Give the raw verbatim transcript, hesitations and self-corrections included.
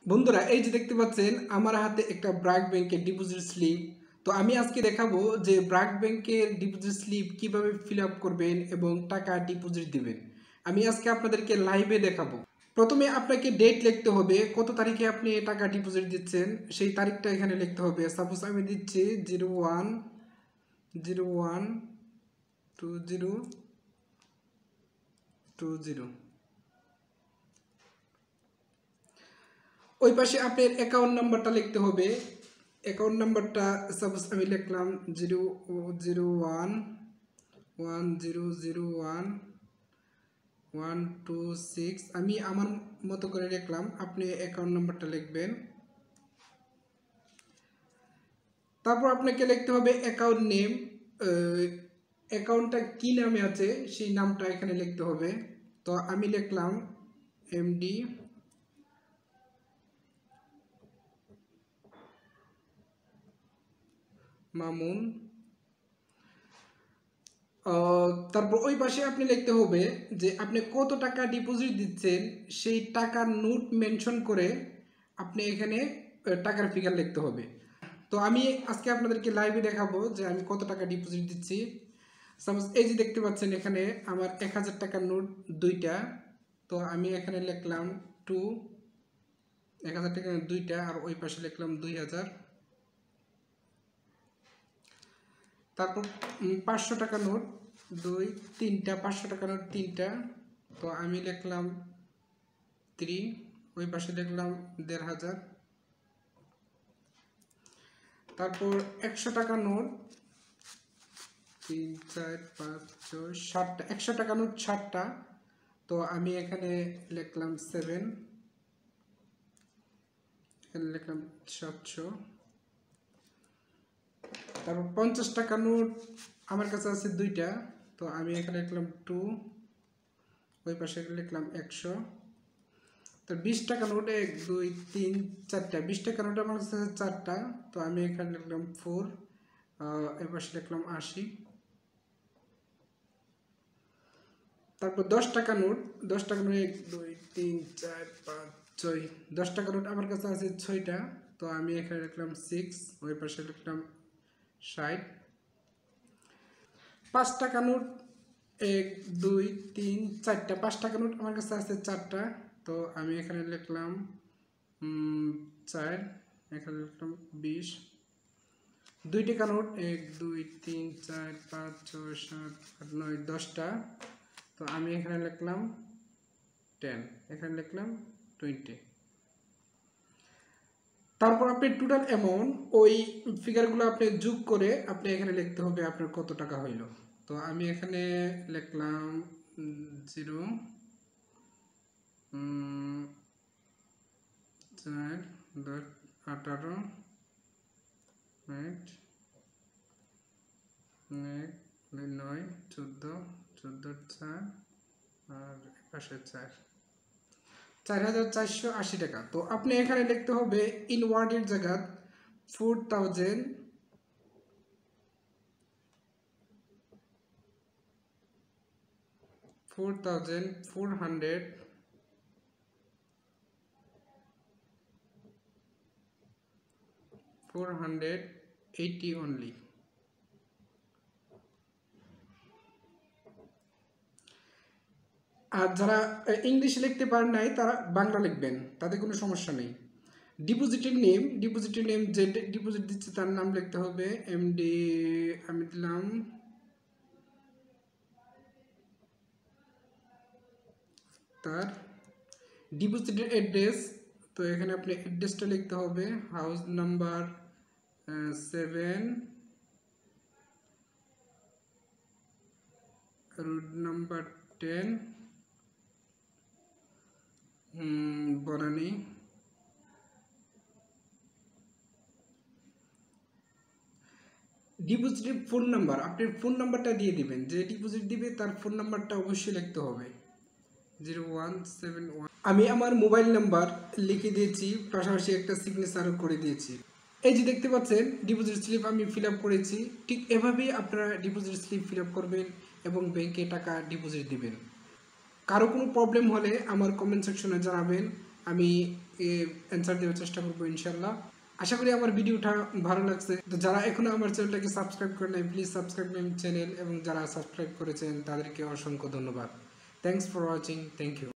বন্ধুরা এই যে দেখতে পাচ্ছেন আমার হাতে একটা ব্র্যাক ব্যাংকের ডিপোজিট স্লিপ। তো আমি আজকে দেখাবো যে ব্র্যাক ব্যাংকের ডিপোজিট স্লিপ কিভাবে ফিল আপ করবেন এবং টাকা ডিপোজিট দিবেন। আমি আজকে আপনাদেরকে লাইভে দেখাবো। প্রথমে আপনাকে ডেট লিখতে হবে, কত তারিখে আপনি টাকা ডিপোজিট দিচ্ছেন সেই তারিখটা এখানে লিখতে হবে। সাপোজ আমি দিচ্ছি zero one zero one two zero two zero. ওই পাশে আপনার অ্যাকাউন্ট নাম্বারটা লিখতে হবে। অ্যাকাউন্ট নাম্বারটা সাপোজ আমি লিখলাম zero zero one one zero zero one one two six. আমি আমার মতো করে লিখলাম, আপনি অ্যাকাউন্ট নাম্বারটা লিখবেন। তারপর আপনাকে লিখতে হবে অ্যাকাউন্ট নেম, অ্যাকাউন্টটা কী নামে আছে সেই নামটা এখানে লিখতে হবে। তো আমি লিখলাম এমডি মামুন। তারপর ওই পাশে আপনি লিখতে হবে যে আপনি কত টাকা ডিপোজিট দিচ্ছেন সেই টাকার নোট মেনশন করে আপনি এখানে টাকার ফিগার লিখতে হবে। তো আমি আজকে আপনাদেরকে লাইভে দেখাবো যে আমি কত টাকা ডিপোজিট দিচ্ছি। সাপোজ এই যে দেখতে পাচ্ছেন এখানে আমার এক হাজার টাকার নোট দুইটা। তো আমি এখানে লিখলাম টু এক হাজার টাকার দুইটা, আর ওই পাশে লিখলাম দুই হাজার। তারপর পাঁচশো টাকা নোট দুই তিনটা, পাঁচশো টাকা নোট তিনটা। তো আমি লিখলাম থ্রি, ওই পাশে লিখলাম দেড় হাজার। তারপর একশো টাকা নোট তিন চার পাঁচ ছয় সাতটা, একশো টাকা নোট ষাটটা। তো আমি এখানে লিখলাম সেভেন, এখানে লিখলাম সাতশো। তারপর পঞ্চাশ টাকা নোট আমার কাছে আছে দুইটা। তো আমি এখানে লিখলাম টু, ওই পাশে লিখলাম একশো। তো বিশ টাকা নোট এক দুই তিন চারটা, বিশ টাকা নোট আমার কাছে আছে চারটা। তো আমি এখানে লিখলাম ফোর, এর পাশে লিখলাম আশি। তারপর দশ টাকা নোট, দশ টাকা নোট এক দুই তিন চার পাঁচ ছয়, দশ টাকা নোট আমার কাছে আছে ছয়টা। তো আমি এখানে লিখলাম সিক্স, ওই পাশে লিখলাম ষাট। পাঁচ টাকা নোট এক দুই তিন চারটা, পাঁচ টাকা নোট আমার কাছে আছে চারটা। তো আমি এখানে লিখলাম চার, এখানে লিখলাম বিশ। দুই টাকা নোট এক দুই তিন চার পাঁচ ছয় সাত আট নয় দশটা। তো আমি এখানে লিখলাম টেন, এখানে লিখলাম টোয়েন্টি। তারপর আপনি টোটাল অ্যামাউন্ট ওই ফিগারগুলো আপনি যোগ করে আপনি এখানে লিখতে হবে আপনার কত টাকা হইল। তো আমি এখানে লিখলাম জিরো চার দশ আঠারো মিনিট নয় চোদ্দো চোদ্দো চার আর পাশে চার, চার হাজার চারশো আশি টাকা। তো আপনি এখানে লিখতে হবে ইন ওয়ার্ডের জায়গা four thousand four thousand four hundred four hundred eighty only. আর যারা ইংলিশ লিখতে পারেন নাই তারা বাংলা লিখবেন, তাতে কোনো সমস্যা নেই। ডিপোজিটের নেম, ডিপোজিটের নেম যে ডিপোজিট দিচ্ছে তার নাম লিখতে হবে। এমডি আমি দিলাম তার ডিপোজিটের অ্যাড্রেস। তো এখানে আপনি অ্যাড্রেসটা লিখতে হবে house number seven, road number ten, Banani. ডিপোজিটের ফোন নাম্বার, আপনি ফোন নাম্বারটা দিয়ে দিবেন, যে ডিপোজিট দিবে তার ফোন নাম্বারটা অবশ্যই লিখতে হবে জিরো ওয়ান সেভেন ওয়ান। আমি আমার মোবাইল নাম্বার লিখে দিয়েছি, পাশাপাশি একটা সিগনেচারও করে দিয়েছি। এই যে দেখতে পাচ্ছেন ডিপোজিট স্লিপ আমি ফিল আপ করেছি। ঠিক এভাবেই আপনারা ডিপোজিট স্লিপ ফিল আপ করবেন এবং ব্যাংকে টাকা ডিপোজিট দিবেন। কারো কোনো প্রবলেম হলে আমার কমেন্ট সেকশনে জানাবেন, আমি অ্যান্সার দেওয়ার চেষ্টা করবো ইনশাল্লাহ। আশা করি আমার ভিডিওটা ভালো লাগছে। তো যারা এখনো আমার চ্যানেলটাকে সাবস্ক্রাইব করে নাই প্লিজ সাবস্ক্রাইব মাই চ্যানেল, এবং যারা সাবস্ক্রাইব করেছেন তাদেরকে অসংখ্য ধন্যবাদ। Thanks for watching, thank you.